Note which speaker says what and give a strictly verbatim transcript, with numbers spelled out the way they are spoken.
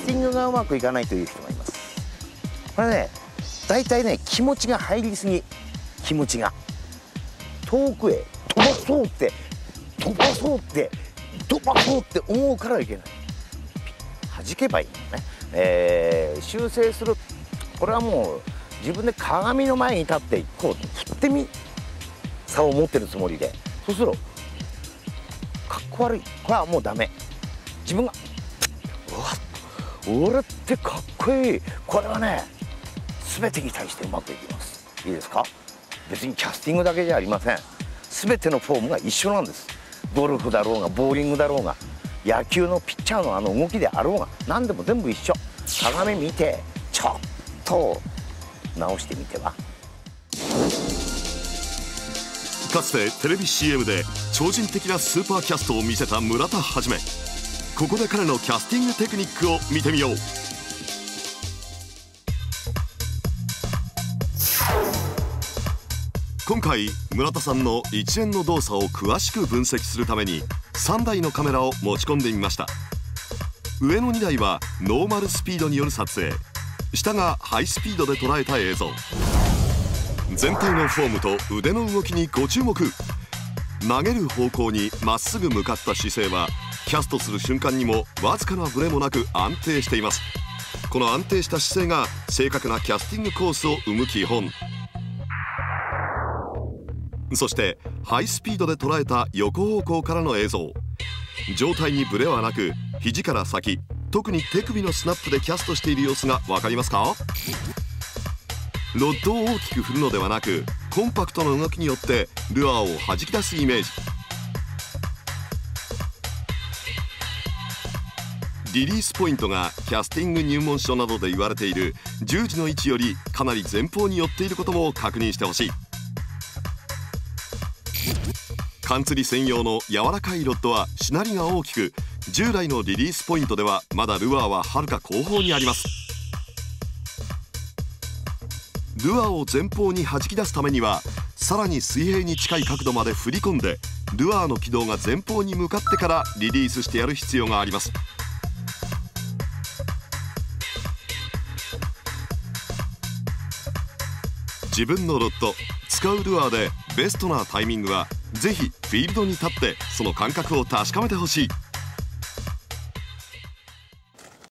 Speaker 1: ティングがうまくいかないという人がいます。これね、大体ね、気持ちが入りすぎ、気持ちが遠くへ飛ばそうって飛ばそうって飛ばそうって思うからいけない。弾けばいいのね、えー、修正する。これはもう自分で鏡の前に立ってこう振ってみ、差を持ってるつもりで、そうするとかっこ悪い。これはもうダメ。自分がうわっ、俺ってかっこいい。これはね、全てに対してうまくいきます。いいですか。別にキャスティングだけじゃありません。全てのフォームが一緒なんです。ゴルフだろうがボーリングだろうが野球のピッチャーのあの動きであろうが何でも全部一緒。鏡見てちょっと直してみては。
Speaker 2: かつてテレビ シーエム で超人的なスーパーキャストを見せた村田はじめ、ここで彼のキャスティングテクニックを見てみよう。今回村田さんの一連の動作を詳しく分析するためにさんだいのカメラを持ち込んでみました。上のにだいはノーマルスピードによる撮影、下がハイスピードで捉えた映像。全体のフォームと腕の動きにご注目。投げる方向にまっすぐ向かった姿勢はキャストする瞬間にもわずかなブレもなく安定しています。この安定した姿勢が正確なキャスティングコースを生む基本。そしてハイスピードで捉えた横方向からの映像。上体にブレはなく、肘から先、特に手首のスナップでキャストしている様子が分かりますか。ロッドを大きく振るのではなく、コンパクトな動きによってルアーを弾き出すイメージ。リリースポイントがキャスティング入門書などで言われている十字の位置よりかなり前方に寄っていることも確認してほしい。缶釣り専用の柔らかいロッドはしなりが大きく、従来のリリースポイントではまだルアーははるか後方にあります。ルアーを前方に弾き出すためにはさらに水平に近い角度まで振り込んで、ルアーの軌道が前方に向かってからリリースしてやる必要があります。自分のロッド、使うルアーでベストなタイミングはぜひフィールドに立ってその感覚を確かめてほしい。